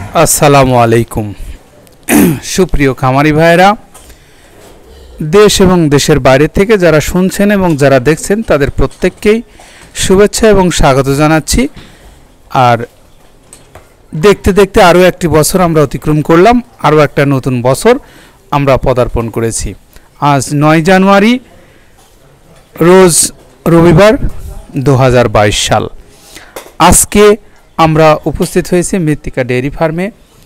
আসসালামু আলাইকুম সুপ্রিয় খামারি ভাইরা, দেশ এবং দেশের বাইরে থেকে যারা শুনছেন এবং যারা দেখছেন তাদের প্রত্যেককেই শুভেচ্ছা এবং স্বাগত জানাচ্ছি। আর দেখতে দেখতে আরও একটি বছর আমরা অতিক্রম করলাম, আরও একটা নতুন বছর আমরা পদার্পণ করেছি। আজ 9 জানুয়ারি, রোজ রবিবার, 2022 সাল। আজকে আমরা উপস্থিত হয়েছি মৃত্তিকা ডেয়ারি ফার্মে।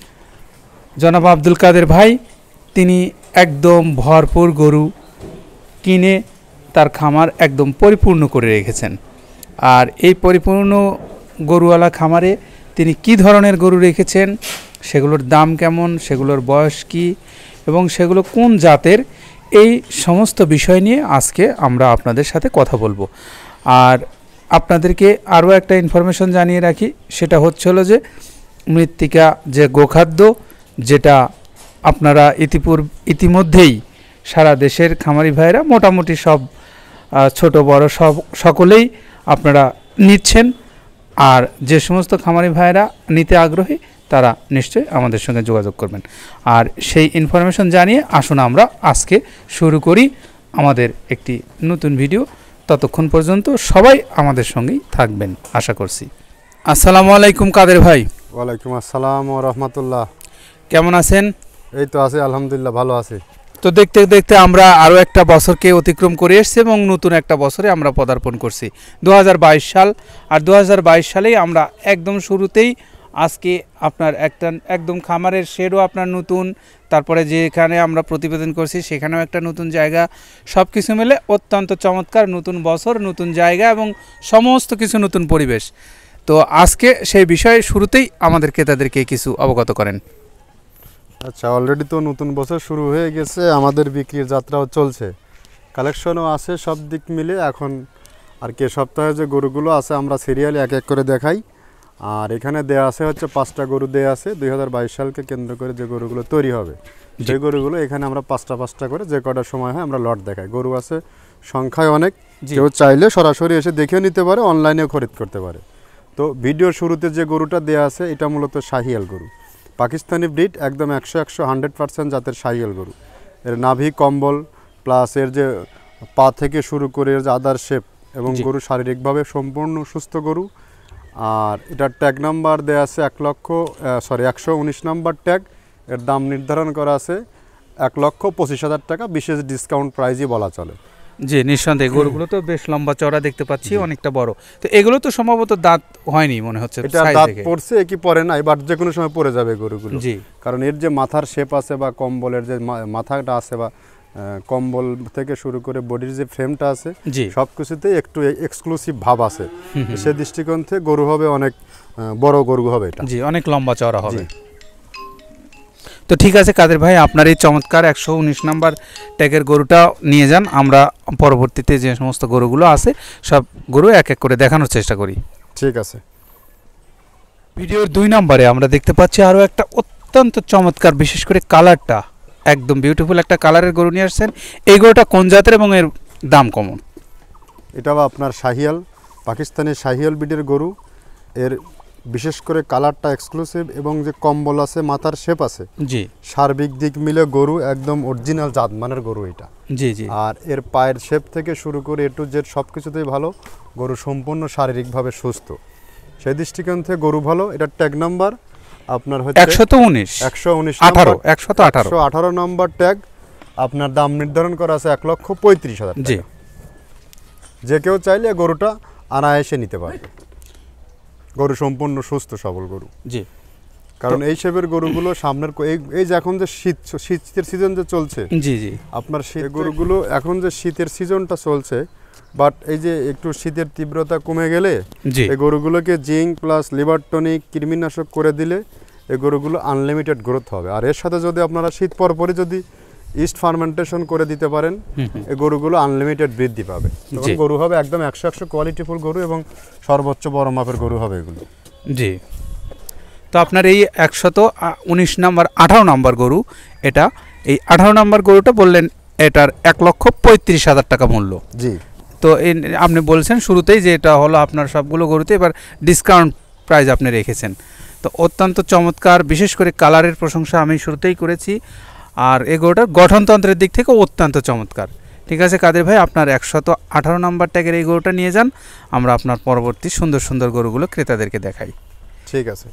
জনাব আব্দুল কাদের ভাই তিনি একদম ভরপুর গরু কিনে তার খামার একদম পরিপূর্ণ করে রেখেছেন। আর এই পরিপূর্ণ গরুওয়ালা খামারে তিনি কি ধরনের গরু রেখেছেন, সেগুলোর দাম কেমন, সেগুলোর বয়স কী এবং সেগুলো কোন জাতের, এই সমস্ত বিষয় নিয়ে আজকে আমরা আপনাদের সাথে কথা বলবো। আর আপনাদেরকে আরও একটা ইনফরমেশন জানিয়ে রাখি, সেটা হচ্ছিল যে মৃত্তিকা যে গোখাদ্য, যেটা আপনারা ইতিমধ্যেই সারা দেশের খামারি ভাইরা মোটামুটি সব ছোট বড় সকলেই আপনারা নিচ্ছেন। আর যে সমস্ত খামারি ভাইরা নিতে আগ্রহী তারা নিশ্চয়ই আমাদের সঙ্গে যোগাযোগ করবেন। আর সেই ইনফরমেশন জানিয়ে আসুন আমরা আজকে শুরু করি আমাদের একটি নতুন ভিডিও। ততক্ষণ পর্যন্ত সবাই আমাদের সঙ্গেই থাকবেন আশা করছি। আসসালামু আলাইকুম কাদের ভাই। ওয়ালাইকুম আসসালাম ওয়া রাহমাতুল্লাহ। কেমন আছেন? এই তো আছি, আলহামদুলিল্লাহ ভালো আছি। তো দেখতে দেখতে আমরা আরও একটা বছরকে অতিক্রম করে এসেছি এবং নতুন একটা বছরে আমরা পদার্পণ করছি 2022 সাল। আর 2022 সালেই আমরা একদম শুরুতেই আজকে আপনার একদম খামারের শেডও আপনার নতুন, তারপরে যেখানে আমরা প্রতিবেদন করছি সেখানেও একটা নতুন জায়গা, সব কিছু মিলে অত্যন্ত চমৎকার নতুন বছর, নতুন জায়গা এবং সমস্ত কিছু নতুন পরিবেশ। তো আজকে সেই বিষয়ে শুরুতেই আমাদের ক্রেতাদেরকে কিছু অবগত করেন। আচ্ছা, অলরেডি তো নতুন বছর শুরু হয়ে গেছে, আমাদের বিক্রির যাত্রাও চলছে, কালেকশনও আছে, সব দিক মিলে এখন আর কি সপ্তাহে যে গরুগুলো আছে আমরা সিরিয়ালি এক এক করে দেখাই। আর এখানে দেয়া আছে হচ্ছে 5টা গরু দেয়া আছে 2022 সালকে কেন্দ্র করে যে গরুগুলো তৈরি হবে, যে গরুগুলো এখানে আমরা 5টা করে যে কটার সময় হয় আমরা লট দেখাই। গরু আছে সংখ্যায় অনেক, কেউ চাইলে সরাসরি এসে দেখেও নিতে পারে, অনলাইনেও খরিদ করতে পারে। তো ভিডিওর শুরুতে যে গরুটা দেয়া আছে এটা মূলত শাহিয়াল গরু, পাকিস্তানি ব্রিড, একদম 100% জাতের শাহিয়াল গরু। এর নাভি কম্বল প্লাস এর যে পা থেকে শুরু করে এর যে আদার শেপ এবং গরু শারীরিকভাবে সম্পূর্ণ সুস্থ গরু। আর এটার ট্যাগ নাম্বার দেওয়া আছে 119 নাম্বার ট্যাগ। এর দাম নির্ধারণ করা আছে 1,25,000 টাকা, বিশেষ ডিসকাউন্ট প্রাইজই বলা চলে। জি, নিঃসন্দেহে গরুগুলো তো বেশ লম্বা চওড়া দেখতে পাচ্ছি, অনেকটা বড়। তো এগুলো তো সম্ভবত দাঁত হয়নি মনে হচ্ছে, এটা দাঁত পড়ছে কি পড়ে নাই, বাট যে কোনো সময় পড়ে যাবে গরুগুলো। জি, কারণ এর যে মাথার শেপ আছে বা কম্বলের যে মাথাটা আছে বা কম্বল থেকে শুরু করে বডির যে ফ্রেমটা আছে সব কিছুতেই একটু এক্সক্লুসিভ ভাব আছে। সে দৃষ্টিকোণ থেকে গরু হবে অনেক বড় গরু হবে এটা। জি, অনেক লম্বা চওড়া হবে। তো ঠিক আছে কাদের ভাই, আপনার এই চমৎকার 119 নাম্বার ট্যাগের গরুটা নিয়ে যান। আমরা পরবর্তীতে যে সমস্ত গরুগুলো আছে সব গরু এক এক করে দেখানোর চেষ্টা করি। ঠিক আছে। ভিডিওর 2 নম্বরে আমরা দেখতে পাচ্ছি আরও একটা অত্যন্ত চমৎকার, বিশেষ করে কালারটা একদম বিউটিফুল একটা কালারের গরু নিয়ে আসছেন। এই গরুটা কোন জাতের এবং এর দাম কেমন? এটা আপনার শাহিয়াল, পাকিস্তানি শাহিয়াল ব্রিডের গরু। এর বিশেষ করে কালারটা এক্সক্লুসিভ এবং যে কম্বল আছে, মাথার শেপ আছে, জি, সার্বিক দিক মিলে গরু একদম অরিজিনাল জাত মানের গরু এটা। জি জি। আর এর পায়ের শেপ থেকে শুরু করে এ টু জেড সব কিছুতেই ভালো। গরু সম্পূর্ণ শারীরিকভাবে সুস্থ, সেই দৃষ্টিকোণ থেকে গরু ভালো। এটার ট্যাগ নাম্বার আপনার হচ্ছে 118 নম্বর ট্যাগ। আপনার দাম নির্ধারণ করা আছে 1,35,000 টাকা। জি, যে কেউ চাইলে গরুটা আনায়াসে নিতে পারবে। গরু সম্পূর্ণ সুস্থ সবল গরু। জি, কারণ এই শেপের গরুগুলো সামনের এই যে এখন যে শীতের সিজন যে চলছে, জি জি, আপনার সেই গরুগুলো এখন যে শীতের সিজনটা চলছে, বাট এই যে একটু শীতের তীব্রতা কমে গেলে এই গরুগুলোকে জিঙ্ক প্লাস লিভার টনিক কৃমিনাশক করে দিলে এই গরুগুলো আনলিমিটেড গ্রোথ হবে। আর এর সাথে যদি আপনারা শীত পরপরই যদি ইস্ট ফার্মেন্টেশন করে দিতে পারেন, এই গরুগুলো আনলিমিটেড বৃদ্ধি পাবে। তখন গরু হবে একদম 100% কোয়ালিটিফুল গরু এবং সর্বোচ্চ বড় মাপের গরু হবে এগুলো। জি, তো আপনার এই 119 নাম্বার 18 নাম্বার গরু, এটা এই 18 নাম্বার গরুটা বললেন এটার 1,35,000 টাকা মূল্য। জি, তো আপনি বলছেন শুরুতেই যে এটা হলো আপনার সবগুলো গরুতে এবার ডিসকাউন্ট প্রাইস আপনি রেখেছেন। তো অত্যন্ত চমৎকার, বিশেষ করে কালারের প্রশংসা আমি শুরুতেই করেছি। আর এই গরুটার গঠনতন্ত্রের দিক থেকে অত্যন্ত চমৎকার। ঠিক আছে কাদের ভাই, আপনার 118 নম্বর ট্যাগের এই গরুটা নিয়ে যান, আমরা আপনার পরবর্তী সুন্দর সুন্দর গরুগুলো ক্রেতাদেরকে দেখাই। ঠিক আছে।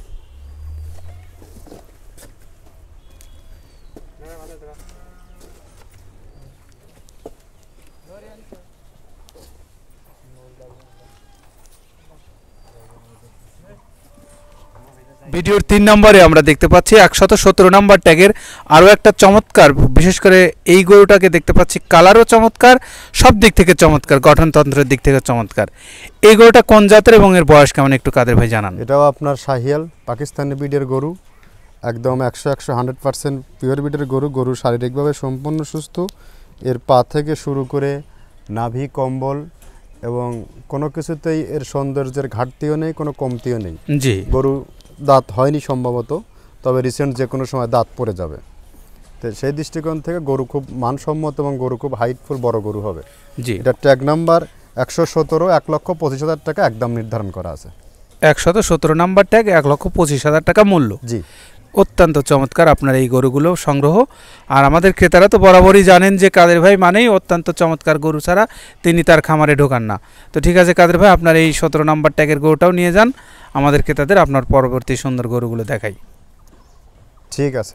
ভিডিওর 3 নম্বরে আমরা দেখতে পাচ্ছি 117 নম্বর ট্যাগের আরও একটা চমৎকার, বিশেষ করে এই গরুটাকে দেখতে পাচ্ছি কালারও চমৎকার, সব দিক থেকে চমৎকার, গঠনতন্ত্রের দিক থেকে চমৎকার। এই গরুটা কোন জাতের এবং এর বয়স কেমন একটু কাদের ভাই জানান। এটাও আপনার শাহিয়াল পাকিস্তানি ব্রিডের গরু, একদম 100% পিওর ব্রিডের গরু। গরু শারীরিকভাবে সম্পূর্ণ সুস্থ। এর পা থেকে শুরু করে নাভি, কম্বল এবং কোনো কিছুতেই এর সৌন্দর্যের ঘাটতিও নেই, কোনো কমতিও নেই। জি, গরু দাঁত হয়নি সম্ভবত, তবে রিসেন্ট যে কোনো সময় দাঁত পড়ে যাবে। তো সেই দৃষ্টিকোণ থেকে গরু খুব মানসম্মত এবং গরু খুব হাইটফুল বড় গরু হবে। জি, এটা ট্যাগ নাম্বার 117, 1,25,000 টাকা একদম নির্ধারণ করা আছে। 117 নম্বর ট্যাগ, 1,25,000 টাকা মূল্য। জি, অত্যন্ত চমৎকার আপনার এই গরুগুলো সংগ্রহ। আর আমাদের ক্রেতারা তো বরাবরই জানেন যে কাদের ভাই মানেই অত্যন্ত চমৎকার গরু ছাড়া তিনি তার খামারে ঢোকান না। তো ঠিক আছে কাদের ভাই, আপনার এই 17 নম্বর ট্যাগের গরুটাও নিয়ে যান, আমাদের ক্রেতাদের আপনার পরবর্তী সুন্দর গরুগুলো দেখাই। ঠিক আছে।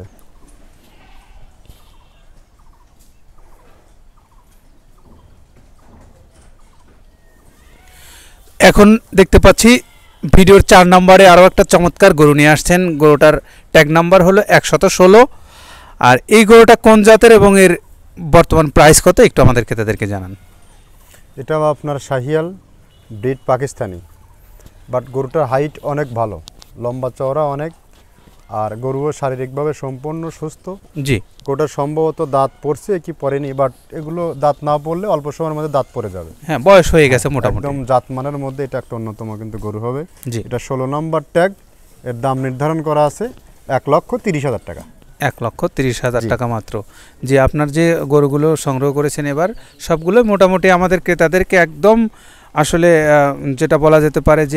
এখন দেখতে পাচ্ছি ভিডিওর 4 নম্বরে আরও একটা চমৎকার গরু নিয়ে আসছেন। গরুটার ট্যাগ নাম্বার হলো 116। আর এই গরুটা কোন জাতের এবং এর বর্তমান প্রাইস কত একটু আমাদের ক্রেতাদেরকে জানান। এটাও আপনার শাহিয়াল ব্রিড পাকিস্তানি, বাট গরুটার হাইট অনেক ভালো, লম্বা চওড়া অনেক, আর গরুও শারীরিকভাবে সম্পূর্ণ সুস্থ। জি, গরুটার সম্ভবত দাঁত পড়ছে কি পড়েনি, বাট এগুলো দাঁত না পড়লে অল্প সময়ের মধ্যে দাঁত পড়ে যাবে। হ্যাঁ বয়স হয়ে গেছে মোটামুটি। একদম জাতমানের মধ্যে এটা একটা অন্যতম কিন্তু গরু হবে। জি, এটা 16 নম্বর ট্যাগ। এর দাম নির্ধারণ করা আছে 1,30,000 টাকা। 1,30,000 জি। টাকা মাত্র। যে আপনার যে গরুগুলো সংগ্রহ করেছেন এবার সবগুলো মোটামুটি আমাদের ক্রেতাদেরকে একদম আসলে যেটা বলা যেতে পারে যে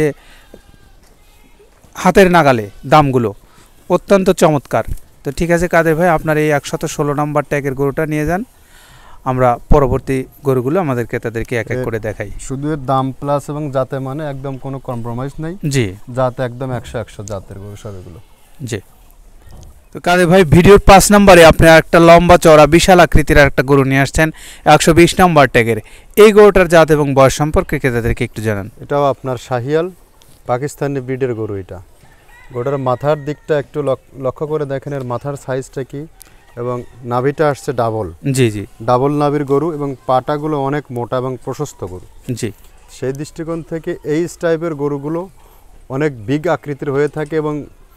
হাতের নাগালে দামগুলো অত্যন্ত চমৎকার। তো ঠিক আছে কাদের ভাই, আপনার এই 116 নম্বর ট্যাগের গরুটা নিয়ে যান, আমরা পরবর্তী গরুগুলো আমাদের ক্রেতাদেরকে এক এক করে দেখাই। শুধু এর দাম প্লাস এবং জাতে মানে একদম কোনো কম্প্রোমাইজ নেই। জি, জাতে একদম 100 জাতের গরু সব এগুলো। জি। তো কাদের ভাই, ভিডিওর 5 নম্বরে আপনি একটা লম্বা চওড়া বিশাল আকৃতির একটা গরু নিয়ে আসছেন 120 নম্বর ট্যাগের। এই গরুটার জাত এবং বয়স সম্পর্কে ক্রেতাদেরকে একটু জানান। এটাও আপনার শাহিয়াল পাকিস্তানি ব্রিডের গরু। এটা গরুটার মাথার দিকটা একটু লক্ষ্য করে দেখেন, এর মাথার সাইজটা কি, এবং নাভিটা আসছে ডাবল। জি, জি, ডাবল নাভির গরু এবং পাটাগুলো অনেক মোটা এবং প্রশস্ত গরু। জি, সেই দৃষ্টিকোণ থেকে এই টাইপের গরুগুলো অনেক বিগ আকৃতির হয়ে থাকে এবং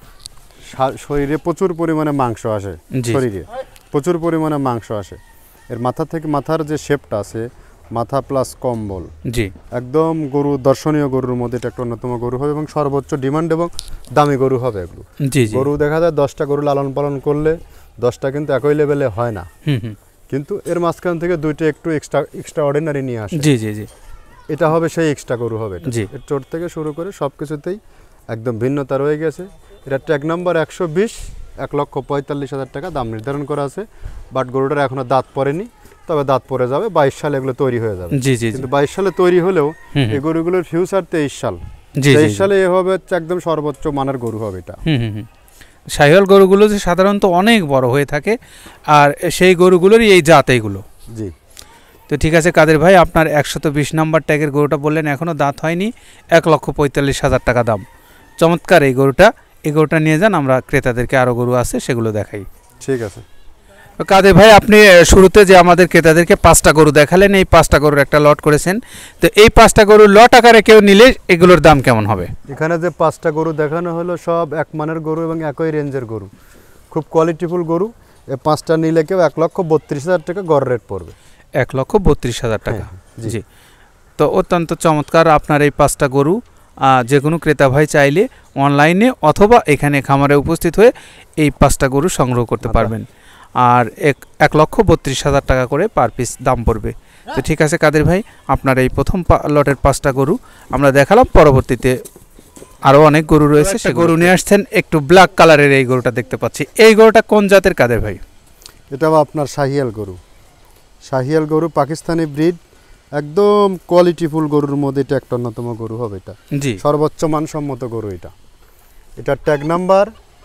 শরীরে প্রচুর পরিমাণে মাংস আসে। জি, শরীরে প্রচুর পরিমাণে মাংস আসে। এর মাথা থেকে মাথার যে শেপটা আছে, মাথা প্লাস কম্বল, জি, একদম গরু দর্শনীয় গরুর মধ্যে এটা একটা অন্যতম গরু হবে এবং সর্বোচ্চ ডিমান্ড এবং দামি গরু হবে এগুলো। জি, জি, গরু দেখা যায় 10টা গরু লালন পালন করলে 10টা কিন্তু একই লেভেলে হয় না, কিন্তু এর মাঝখান থেকে দুইটা একটু এক্সট্রা অর্ডিনারি নিয়ে আসে। জি, জি, জি, এটা হবে সেই এক্সট্রা গরু হবে। জি, এর চোট থেকে শুরু করে সব কিছুতেই একদম ভিন্নতা রয়ে গেছে। এটা ট্যাগ নাম্বার 120, 1,45,000 টাকা দাম নির্ধারণ করা আছে। বাট গরুটার এখনো দাঁত পড়েনি, তবে দাঁত পড়ে যাবে 22 সালে এগুলো তৈরি হয়ে যাবে। জি, জি, কিন্তু 22 সালে তৈরি হলেও এই গরুগুলোর ফিউচার 23 সাল। জি, 23 সালে এ হবে একদম সর্বোচ্চ মানের গরু হবে এটা। শাহিওয়াল গরুগুলো যে সাধারণত অনেক বড় হয়ে থাকে, আর সেই গরুগুলোরই এই জাত এইগুলো। জি। তো ঠিক আছে কাদের ভাই, আপনার 120 নম্বর ট্যাগের গরুটা বললেন এখনও দাঁত হয়নি, 1,45,000 টাকা দাম। চমৎকার এই গরুটা নিয়ে যান, আমরা ক্রেতাদেরকে আরও গরু আছে সেগুলো দেখাই। ঠিক আছে। তো কাদের ভাই, আপনি শুরুতে যে আমাদের ক্রেতাদেরকে 5টা গরু দেখালেন, এই 5টা গরুর একটা লট করেছেন, তো এই 5টা গরু লট আকারে কেউ নিলে এগুলোর দাম কেমন হবে? এখানে যে 5টা গরু দেখানো হলো সব এক মানের গরু এবং একই রেঞ্জের গরু, খুব কোয়ালিটিফুল গরু। এই 5টা নিলে কেউ 1,32,000 টাকা গড় রেট পড়বে। 1,32,000 টাকা। জি। জি। তো অত্যন্ত চমৎকার আপনার এই 5টা গরু যে কোনো ক্রেতা ভাই চাইলে অনলাইনে অথবা এখানে খামারে উপস্থিত হয়ে এই 5টা গরু সংগ্রহ করতে পারবেন। আর 1,32,000 টাকা করে পার পিস দাম পড়বে। তো ঠিক আছে কাদের ভাই, আপনার এই প্রথম লটের 5টা গরু আমরা দেখালাম, পরবর্তীতে আরো অনেক গরু রয়েছে, সে গরু নিয়ে আসছেন। একটু ব্ল্যাক কালারের এই গরুটা দেখতে পাচ্ছি, এই গরুটা কোন জাতের কাদের ভাই? এটাও আপনার শাহিয়াল গরু। শাহিয়াল গরু পাকিস্তানি ব্রিড, একদম কোয়ালিটিফুল গরুর মধ্যে এটা একটা অন্যতম গরু হবে। এটা জি, সর্বোচ্চ মানসম্মত গরু। এটার ট্যাগ নাম্বার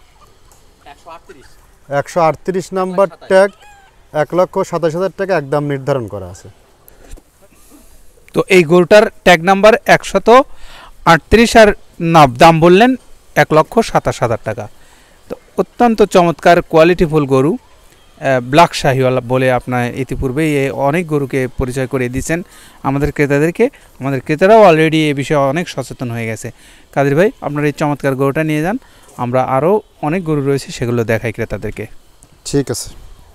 138 নাম্বার ট্যাগ, 1,27,000 টাকা একদম নির্ধারণ করা আছে। তো এই গরুটার ট্যাগ নাম্বার 138 আর দাম বললেন 1,27,000 টাকা। তো অত্যন্ত চমৎকার কোয়ালিটিফুল গরু, ব্ল্যাক শাহিওয়াল বলে আপনার ইতিপূর্বেই অনেক গরুকে পরিচয় করে দিয়েছেন আমাদের ক্রেতাদেরকে। আমাদের ক্রেতারাও অলরেডি এ বিষয়ে অনেক সচেতন হয়ে গেছে। কাদের ভাই, আপনার এই চমৎকার গরুটা নিয়ে যান, আমরা আরও অনেক গরু রয়েছে সেগুলো দেখাই ক্রেতাদেরকে। ঠিক আছে।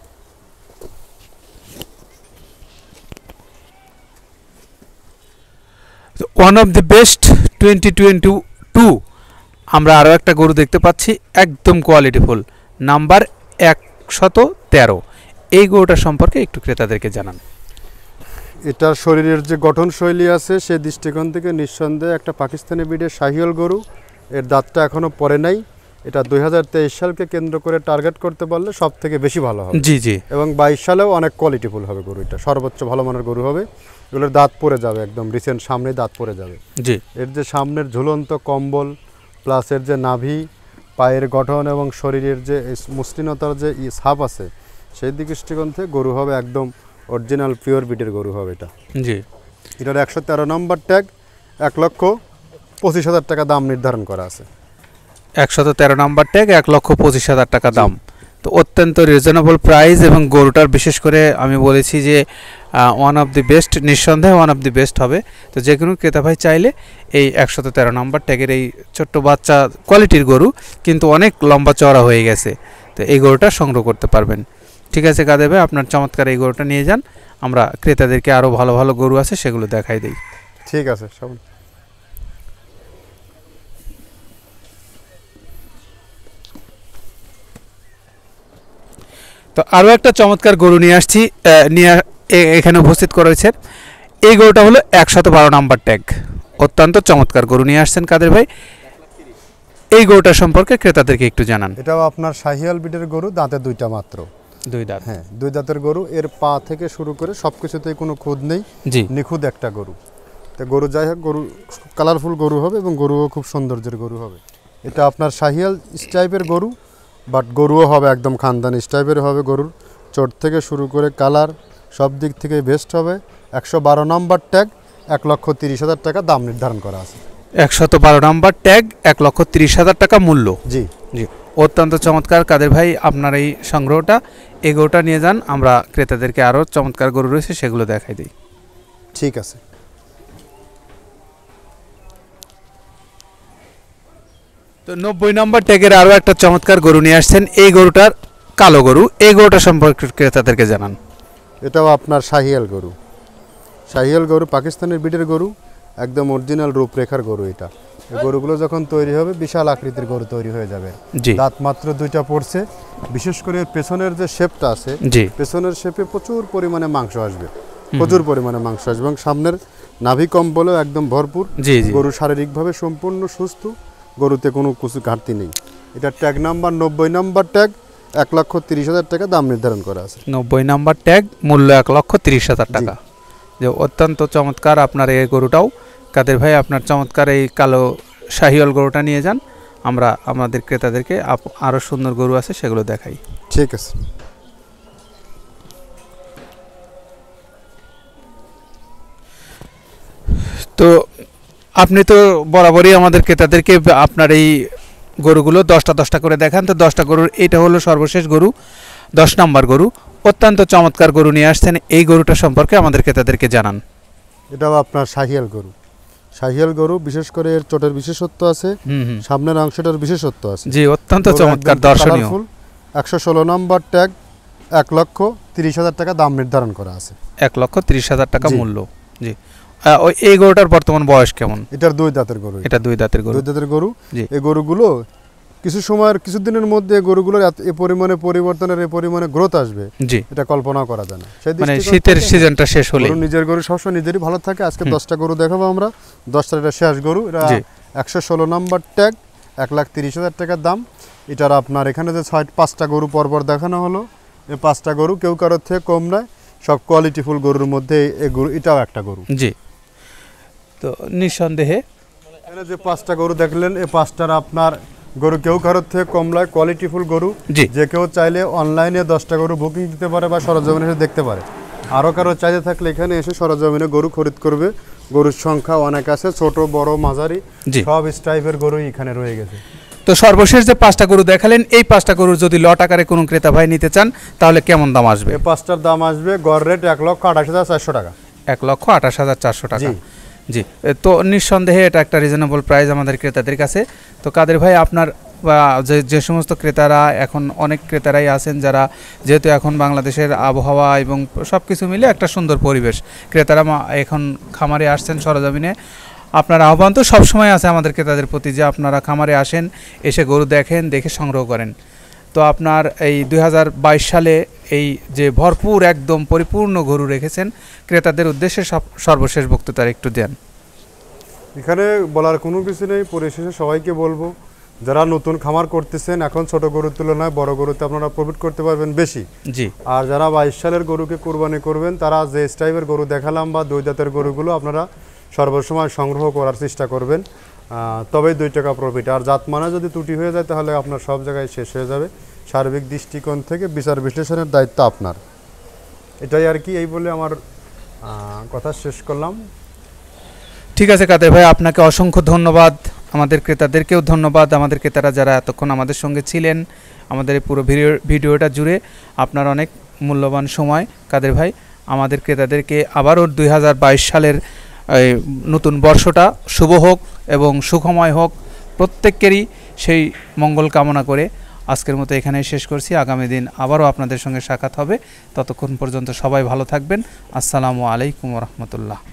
ওয়ান অফ দি বেস্ট 2022 আমরা আরও একটা গরু দেখতে পাচ্ছি, একদম কোয়ালিটিফুল, নাম্বার 113। এই গরুটা সম্পর্কে একটু ক্রেতাদেরকে জানান। এটার শরীরের যে গঠনশৈলী আছে সে দৃষ্টিকোণ থেকে নিঃসন্দেহে একটা পাকিস্তানি ব্রিডের শাহিওয়াল গরু। এর দাঁতটা এখনও পড়ে নাই। এটা 2023 সালকে কেন্দ্র করে টার্গেট করতে পারলে সব থেকে বেশি ভালো হবে। জি জি। এবং 22 সালেও অনেক কোয়ালিটিফুল হবে গরু। এটা সর্বোচ্চ ভালো মানের গরু হবে। এগুলোর দাঁত পড়ে যাবে, একদম রিসেন্ট সামনে দাঁত পড়ে যাবে। জি। এর যে সামনের ঝুলন্ত কম্বল, প্লাস এর যে নাভি, পায়ের গঠন এবং শরীরের যে মসৃণতার যে ছাপ আছে, সেই দিক দৃষ্টিকোণ থেকে গরু হবে একদম অরিজিনাল পিওর বিটের গরু হবে এটা। জি। এটার 113 নম্বর ট্যাগ, 1,25,000 টাকা দাম নির্ধারণ করা আছে। 113 নাম্বার ট্যাগ, 1,25,000 টাকা দাম। তো অত্যন্ত রিজনেবল প্রাইস, এবং গরুটার বিশেষ করে আমি বলেছি যে ওয়ান অফ দি বেস্ট, নিঃসন্দেহে ওয়ান অফ দি বেস্ট হবে। তো যে কোনো ক্রেতা ভাই চাইলে এই 113 নাম্বার ট্যাগের এই ছোট্ট বাচ্চা কোয়ালিটির গরু, কিন্তু অনেক লম্বা চওড়া হয়ে গেছে, তো এই গরুটা সংগ্রহ করতে পারবেন। ঠিক আছে কাদের ভাই, আপনার চমৎকার এই গরুটা নিয়ে যান, আমরা ক্রেতাদেরকে আরও ভালো ভালো গরু আছে সেগুলো দেখাই দিই। ঠিক আছে সব। তো আরও একটা চমৎকার গরু নিয়ে আসছি, এখানে উপস্থিত করেছেন। এই গরুটা হলো 112 নাম্বার ট্যাগ, অত্যন্ত চমৎকার গরু নিয়ে আসছেন কাদের ভাই। এই গরুটা সম্পর্কে ক্রেতাদেরকে একটু জানান। এটাও আপনার শাহিয়াল বিটের গরু, দাঁতে দুইটা মাত্র। দুই দাঁত। হ্যাঁ, দুই দাঁতের গরু। এর পা থেকে শুরু করে সব কিছুতেই কোনো খুদ নেই। জি। নিখুঁত একটা গরু। তো গরু যাই হোক, গরু কালারফুল গরু হবে এবং গরুও খুব সৌন্দর্যের গরু হবে। এটা আপনার শাহিয়াল স্টাইপের গরু, বাট গরুও হবে একদম খানদানি স্টাইপের হবে। গরুর চোট থেকে শুরু করে কালার সব দিক থেকে বেস্ট হবে। 112 নম্বর ট্যাগ, 1,30,000 টাকা দাম নির্ধারণ করা আছে। 112 নাম্বার ট্যাগ, 1,30,000 টাকা মূল্য। জি জি। অত্যন্ত চমৎকার কাদের ভাই, আপনার এই সংগ্রহটা, এই গরুটা নিয়ে যান, আমরা ক্রেতাদেরকে আরও চমৎকার গরু রয়েছে সেগুলো দেখাই দিই। ঠিক আছে। তো 90 নম্বর ট্যাগের আরও একটা চমৎকার গরু নিয়ে আসছেন, এই গরুটার কালো গরু, এই গরুটা সম্পর্কে ক্রেতাদেরকে জানান। এটাও আপনার শাহিয়াল গরু। শাহিয়াল গরু পাকিস্তানের ব্রিডের গরু, একদম অরিজিনাল রূপরেখার গরু। এটা এই গরুগুলো যখন তৈরি হবে বিশাল আকৃতির গরু তৈরি হয়ে যাবে। দাঁত মাত্র দুইটা পড়ছে। বিশেষ করে পেছনের যে শেপটা আছে, পেছনের শেপে প্রচুর পরিমাণে মাংস আসবে, প্রচুর পরিমাণে মাংস আসবে, এবং সামনের নাভি কম্বলও একদম ভরপুর। গরু শারীরিকভাবে সম্পূর্ণ সুস্থ, গরুতে কোনো কিছু ঘাটতি নেই। এটা ট্যাগ নাম্বার 90 নম্বর ট্যাগ, 1,30,000 টাকা দাম নির্ধারণ করা আছে। 90 নম্বর ট্যাগ, মূল্য 1,30,000 টাকা। যে অত্যন্ত চমৎকার আপনার এই গরুটাও কাদের ভাই, আপনার চমৎকার এই কালো শাহিওয়াল গরুটা নিয়ে যান, আমরা আমাদের ক্রেতাদেরকে আরও সুন্দর গরু আছে সেগুলো দেখাই। ঠিক আছে। তো আপনি তো বরাবরই আমাদের ক্রেতাদেরকে আপনার এই গরুগুলো 10টা করে দেখান। তো 10টা গরুর এটা হলো সর্বশেষ গরু, 10 নম্বর গরু। অত্যন্ত চমৎকার গরু নিয়ে আসছেন, এই গরুটা সম্পর্কে আমাদের ক্রেতাদেরকে জানান। এটাও আপনার শাহিয়াল গরু। শাহিয়াল গরু, বিশেষ করে এর চোটের বিশেষত্ব আছে, সামনের অংশটার বিশেষত্ব আছে। জি, অত্যন্ত চমৎকার, দর্শনীয়। 116 নম্বর ট্যাগ, 1,30,000 টাকা দাম নির্ধারণ করা আছে। 1,30,000 টাকা মূল্য। জি। এই গরুটার বর্তমান বয়স কেমন? এটার দুই দাঁতের গরু। এটা দুই দাঁতের গরু। দুই দাঁতের গরু। এই গরুগুলো কিছু সময়ের কিছুদিনের মধ্যে গরুগুলোর এ পরিমাণে পরিবর্তনের, এ পরিমাণে গ্রোথ আসবে, জি, এটা কল্পনা করা যায় না। মানে শীতের সিজনটা শেষ হলে নিজের গরু সবসময় নিজেরই ভালো থাকে। আজকে 10টা গরু দেখাবো আমরা, 10টার এটা শেষ গরু। এটা 116 নম্বর ট্যাগ, 1,30,000 টাকার দাম। এটার আপনার এখানে যে 5টা গরু পরপর দেখানো হলো, এই 5টা গরু কেউ কারোর থেকে কম নয়, সব কোয়ালিটিফুল গরুর মধ্যে এই গরু এটাও একটা গরু। জি, তো নিঃসন্দেহে এখানে যে 5টা গরু দেখলেন, এই 5টার আপনার গরু কেউ কারোর থেকে কম নয়, কোয়ালিটিফুল গরু। যে কেউ চাইলে অনলাইনে 10টা গরু বুকিং দিতে পারে বা সরজমিনে এসে দেখতে পারে। আরও কারো চাইতে থাকলে এখানে এসে সরজমিনে গরু খরিদ করবে। গরুর সংখ্যা অনেক আছে, ছোট বড় মাঝারি সব টাইপের গরু এখানে রয়ে গেছে। তো সর্বশেষ যে 5টা গরু দেখালেন, এই 5টা গরুর যদি লট আকারে কোনো ক্রেতা ভাই নিতে চান তাহলে কেমন দাম আসবে? এই 5টার দাম আসবে গড় রেট 1,28,400 টাকা। 1,28,400 টাকা। জি, তো নিঃসন্দেহে এটা একটা রিজনেবল প্রাইস আমাদের ক্রেতাদের কাছে। তো কাদের ভাই, আপনার বা যে সমস্ত ক্রেতারা, এখন অনেক ক্রেতারাই আছেন যারা, যেহেতু এখন বাংলাদেশের আবহাওয়া এবং সব কিছু মিলে একটা সুন্দর পরিবেশ, ক্রেতারা এখন খামারে আসছেন সরজমিনে। আপনার আহ্বান তো সবসময় আছে আমাদের ক্রেতাদের প্রতি যে আপনারা খামারে আসেন, এসে গরু দেখেন, দেখে সংগ্রহ করেন। তো আপনার এই 2022 সালে এই যে ভরপুর একদম পরিপূর্ণ গরু রেখেছেন, ক্রেতাদের উদ্দেশ্যে সর্বশেষ বক্তৃতার একটু দেন। এখানে বলার কোনো কিছু নেই, পরিশেষে সবাইকে বলবো যারা নতুন খামার করতেছেন, এখন ছোট গরুর তুলনায় বড় গরুতে আপনারা প্রফিট করতে পারবেন বেশি। জি, আর যারা 22 সালের গরুকে কোরবানি করবেন, তারা যে টাইপের গরু দেখালাম বা 2 দাঁতের গরুগুলো আপনারা সর্বসময় সংগ্রহ করার চেষ্টা করবেন, তবেই 2 টাকা প্রফিট। আর জাত মানে যদি ত্রুটি হয়ে যায় তাহলে আপনার সব জায়গায় শেষ হয়ে যাবে। সার্বিক দৃষ্টিকোণ থেকে বিচার বিশ্লেষণের দায়িত্ব আপনার। এটাই আর কি, এই বলে আমার কথা শেষ করলাম। ঠিক আছে কাদের ভাই, আপনাকে অসংখ্য ধন্যবাদ। আমাদের ক্রেতাদেরকেও ধন্যবাদ। আমাদের ক্রেতারা যারা এতক্ষণ আমাদের সঙ্গে ছিলেন, আমাদের এই পুরো ভিডিওটা জুড়ে আপনার অনেক মূল্যবান সময়। কাদের ভাই, আমাদের ক্রেতাদেরকে আবারও 2022 সালের নতুন বর্ষটা শুভ হোক এবং সুখময় হোক, প্রত্যেকেরই সেই মঙ্গল কামনা করে আজকের মতো এখানেই শেষ করছি। আগামী দিন আবারও আপনাদের সঙ্গে সাক্ষাৎ হবে। ততক্ষণ পর্যন্ত সবাই ভালো থাকবেন। আসসালামু আলাইকুম ওয়া রাহমাতুল্লাহ।